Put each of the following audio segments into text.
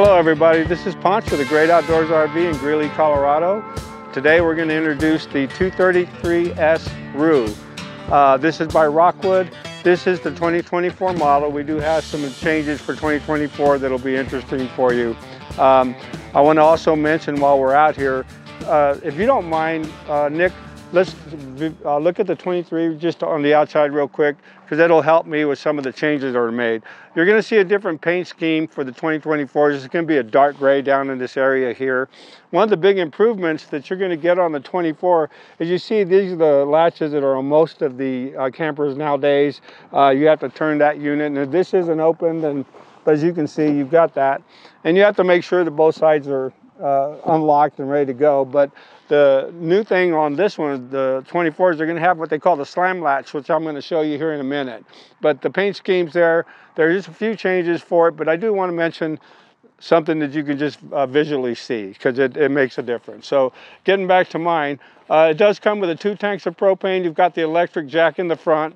Hello everybody, this is Ponch with the Great Outdoors RV in Greeley, Colorado. Today we're going to introduce the 233S Roo. This is by Rockwood. This is the 2024 model. We do have some changes for 2024 that'll be interesting for you. I want to also mention while we're out here, if you don't mind, Nick, let's look at the 23 just on the outside real quick, because that'll help me with some of the changes that are made. You're going to see a different paint scheme for the 2024. This is going to be a dark gray down in this area here. One of the big improvements that you're going to get on the 24 is you see these are the latches that are on most of the campers nowadays. You have to turn that unit, and if this isn't opened, and as you can see, you've got that. And you have to make sure that both sides are unlocked and ready to go. But the new thing on this one, the 24s, they're going to have what they call the slam latch, which I'm going to show you here in a minute. But the paint scheme's there's just a few changes for it, but I do want to mention something that you can just visually see, because it makes a difference. So getting back to mine, it does come with 2 tanks of propane. You've got the electric jack in the front.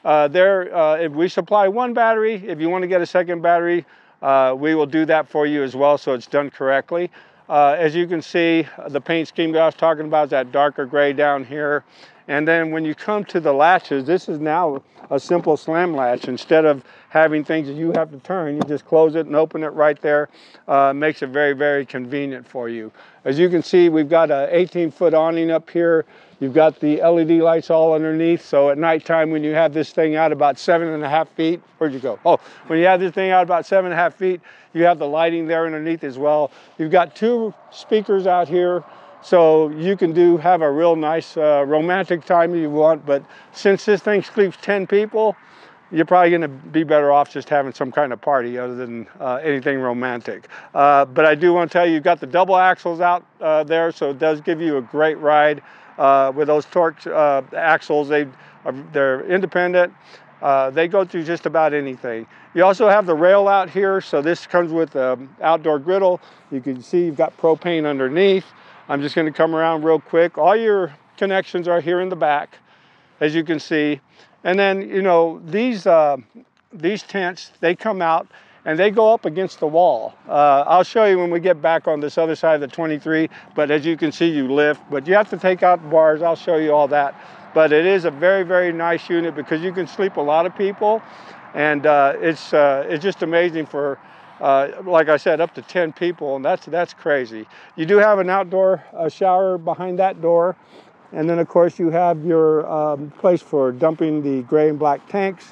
If we supply 1 battery, if you want to get a second battery, we will do that for you as well, so it's done correctly. As you can see, the paint scheme that I was talking about is that darker gray down here. And then when you come to the latches, this is now a simple slam latch. Instead of having things that you have to turn, you just close it and open it right there. Makes it very, very convenient for you. As you can see, we've got an 18-foot awning up here. You've got the LED lights all underneath, so at nighttime when you have this thing out about 7.5 feet, where'd you go? Oh, when you have this thing out about 7.5 feet, you have the lighting there underneath as well. You've got 2 speakers out here, so you can have a real nice romantic time if you want, but since this thing sleeps 10 people, you're probably going to be better off just having some kind of party other than anything romantic. But I do want to tell you, you've got the double axles out there, so it does give you a great ride. With those torque axles, they're independent. They go through just about anything. You also have the rail out here, so this comes with an outdoor griddle. You can see you've got propane underneath. I'm just going to come around real quick. All your connections are here in the back, as you can see. And then, you know, these tents, they come out and they go up against the wall. I'll show you when we get back on this other side of the 23, but as you can see, you lift, but you have to take out the bars. I'll show you all that. But it is a very, very nice unit because you can sleep a lot of people, and it's just amazing for, like I said, up to 10 people, and that's crazy. You do have an outdoor shower behind that door, and then of course you have your place for dumping the gray and black tanks.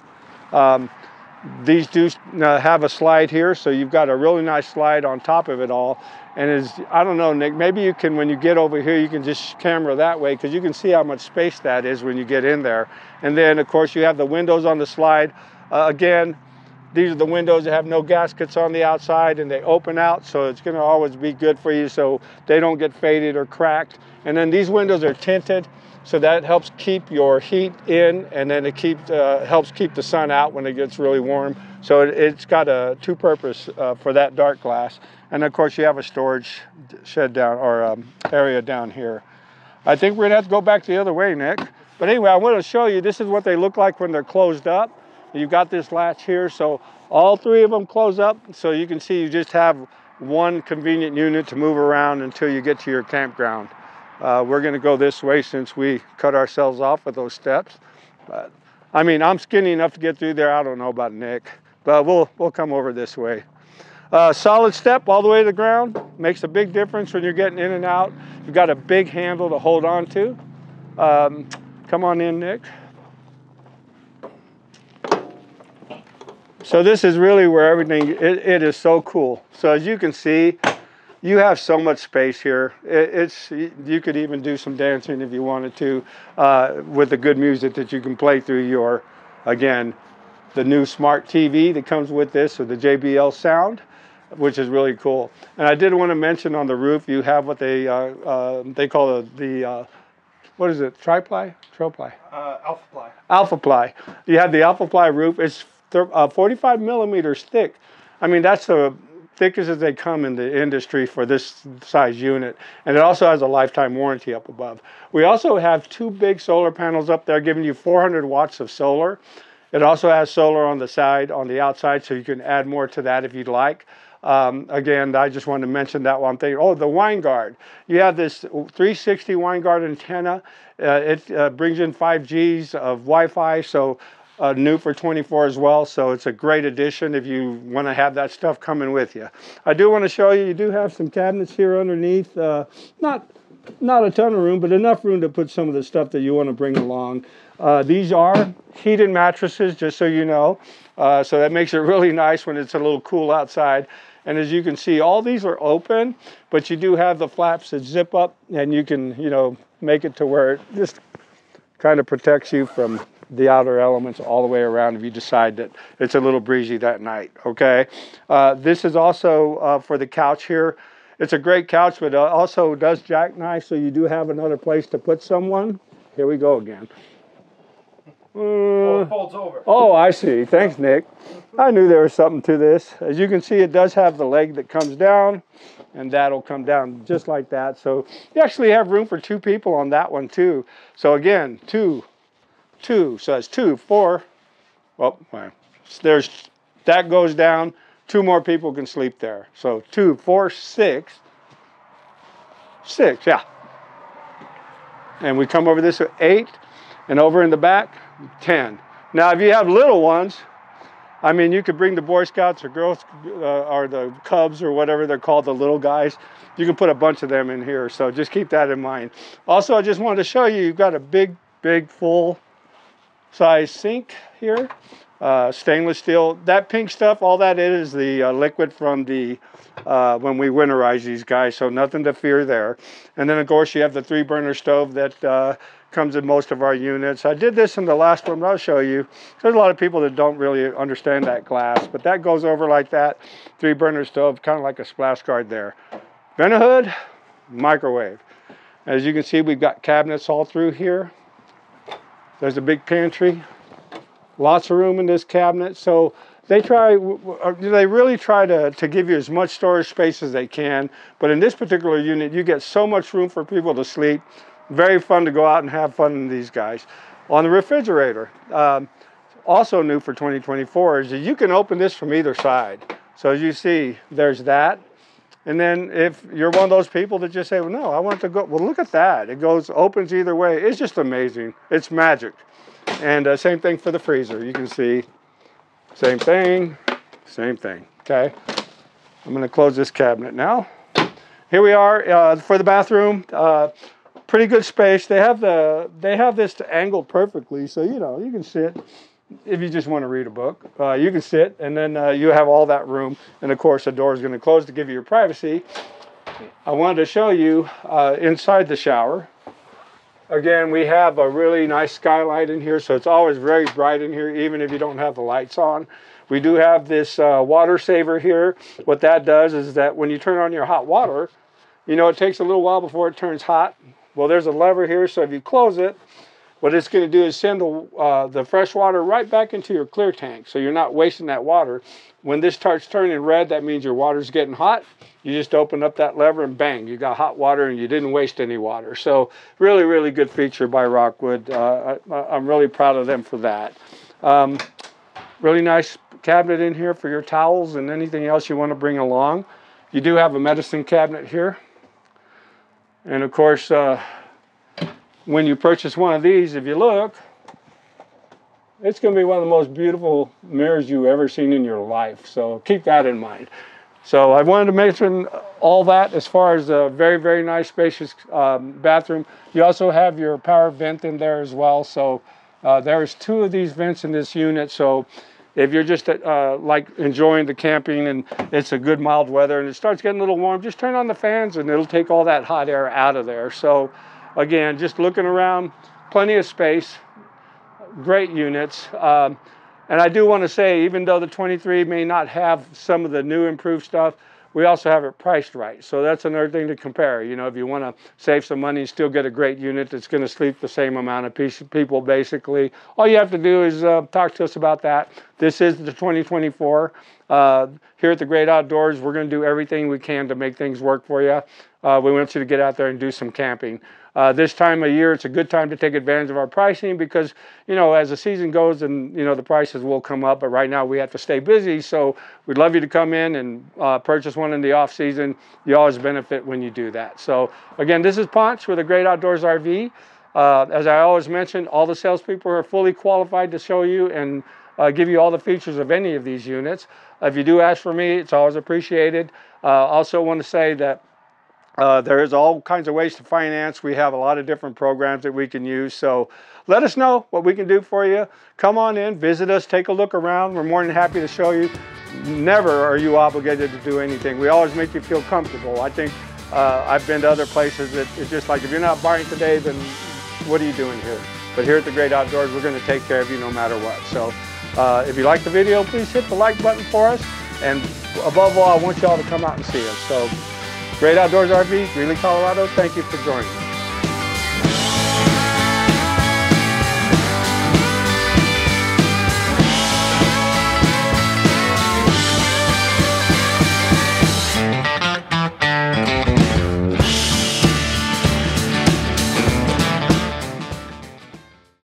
These do have a slide here, so you've got a really nice slide on top of it all. And I don't know, Nick, maybe you can, when you get over here, you can just camera that way, because you can see how much space that is when you get in there. And then, of course, you have the windows on the slide. Again, these are the windows that have no gaskets on the outside, and they open out, so it's going to always be good for you so they don't get faded or cracked. And then these windows are tinted, so that helps keep your heat in, and then it helps keep the sun out when it gets really warm. So it's got a 2-purpose for that dark glass. And of course you have a storage shed down, or area down here. I think we're gonna have to go back the other way, Nick. But anyway, I want to show you, this is what they look like when they're closed up. You've got this latch here, so all 3 of them close up. So you can see you just have one convenient unit to move around until you get to your campground. We're going to go this way since we cut ourselves off with those steps. But I mean, I'm skinny enough to get through there. I don't know about Nick, but we'll come over this way. Solid step all the way to the ground makes a big difference when you're getting in and out. You've got a big handle to hold on to. Come on in, Nick. So this is really where everything, it is so cool. So as you can see, you have so much space here. You could even do some dancing if you wanted to, with the good music that you can play through your, again, the new smart TV that comes with this, or the JBL sound, which is really cool. And I did want to mention on the roof, you have what they call the what is it, tri-ply? Troply? Alpha-ply. Alpha-ply. You have the Alpha-ply roof. It's 45 millimeters thick. I mean, that's the thickest as they come in the industry for this size unit. And it also has a lifetime warranty up above. We also have 2 big solar panels up there giving you 400 watts of solar. It also has solar on the side, on the outside, so you can add more to that if you'd like. Again, I just wanted to mention that one thing. Oh, the wine guard. You have this 360 wine guard antenna. It brings in 5Gs of Wi-Fi, so new for 24 as well. So it's a great addition if you want to have that stuff coming with you. I do want to show you, you do have some cabinets here underneath. Not a ton of room, but enough room to put some of the stuff that you want to bring along. These are heated mattresses, just so you know. So that makes it really nice when it's a little cool outside. And as you can see, all these are open, but you do have the flaps that zip up, and you can, you know, make it to where it just kind of protects you from the outer elements all the way around if you decide that it's a little breezy that night, okay? This is also for the couch here. It's a great couch, but also does jackknife, so you do have another place to put someone. Here we go again. It folds over. Oh, I see. Thanks, Nick. I knew there was something to this. As you can see, it does have the leg that comes down, and that'll come down just like that. So you actually have room for 2 people on that one, too. So again, 2. So that's 2, 4. Well, that goes down. 2 more people can sleep there. So 2, 4, 6. 6, yeah. And we come over this with 8, and over in the back, 10. Now, if you have little ones, I mean, you could bring the Boy Scouts or Girls or the Cubs or whatever they're called, the little guys. You can put a bunch of them in here. So just keep that in mind. Also, I just wanted to show you, you've got a big, full-size sink here. Stainless steel. That pink stuff, all that is the liquid from the when we winterize these guys, so nothing to fear there. And then of course you have the 3-burner stove that comes in most of our units. I did this in the last one, but I'll show you. There's a lot of people that don't really understand that glass, but that goes over like that. 3-burner stove, kind of like a splash guard there. Vent hood, microwave. As you can see, we've got cabinets all through here. There's a big pantry. Lots of room in this cabinet. So they really try to give you as much storage space as they can. But in this particular unit, you get so much room for people to sleep. Very fun to go out and have fun in these guys. On the refrigerator, also new for 2024, is that you can open this from either side. So as you see, there's that. And then if you're one of those people that just say, well, no, I want to go, well, look at that. It opens either way. It's just amazing. It's magic. And same thing for the freezer. You can see, same thing, okay? I'm gonna close this cabinet now. Here we are for the bathroom. Pretty good space. They have this angled perfectly, so you know, you can sit. If you just want to read a book, you can sit, and then you have all that room. And of course, the door is gonna close to give you your privacy. I wanted to show you inside the shower. Again, we have a really nice skylight in here, so it's always very bright in here, even if you don't have the lights on. We do have this water saver here. What that does is that when you turn on your hot water, you know, it takes a little while before it turns hot. Well, there's a lever here, so if you close it, what it's going to do is send the fresh water right back into your clear tank, so you're not wasting that water. When this starts turning red, that means your water's getting hot. You just open up that lever and bang, you got hot water and you didn't waste any water. So really, really good feature by Rockwood. I'm really proud of them for that. Really nice cabinet in here for your towels and anything else you want to bring along. You do have a medicine cabinet here. And of course, when you purchase one of these, if you look, it's going to be one of the most beautiful mirrors you've ever seen in your life. So keep that in mind. So I wanted to mention all that as far as a very, very nice, spacious bathroom. You also have your power vent in there as well. So there's 2 of these vents in this unit. So if you're just like enjoying the camping and it's a good mild weather and it starts getting a little warm, just turn on the fans and it'll take all that hot air out of there. So again, just looking around, plenty of space, great units. And I do want to say, even though the 23 may not have some of the new improved stuff, we also have it priced right. So that's another thing to compare. You know, if you want to save some money and still get a great unit that's going to sleep the same amount of people, basically, all you have to do is talk to us about that. This is the 2024. Here at the Great Outdoors, we're going to do everything we can to make things work for you. We want you to get out there and do some camping. This time of year, it's a good time to take advantage of our pricing because, you know, as the season goes and, you know, the prices will come up, but right now we have to stay busy. So we'd love you to come in and purchase one in the off season. You always benefit when you do that. So again, this is Ponch with a Great Outdoors RV. As I always mention, all the salespeople are fully qualified to show you and give you all the features of any of these units. If you do ask for me, it's always appreciated. Also want to say that there is all kinds of ways to finance. We have a lot of different programs that we can use. So let us know what we can do for you. Come on in, visit us, take a look around. We're more than happy to show you. Never are you obligated to do anything. We always make you feel comfortable. I think I've been to other places that it's just like, if you're not buying today, then what are you doing here? But here at the Great Outdoors, we're going to take care of you no matter what. So if you like the video, please hit the like button for us. And above all, I want you all to come out and see us. So Great Outdoors RV, Greeley, Colorado, thank you for joining us.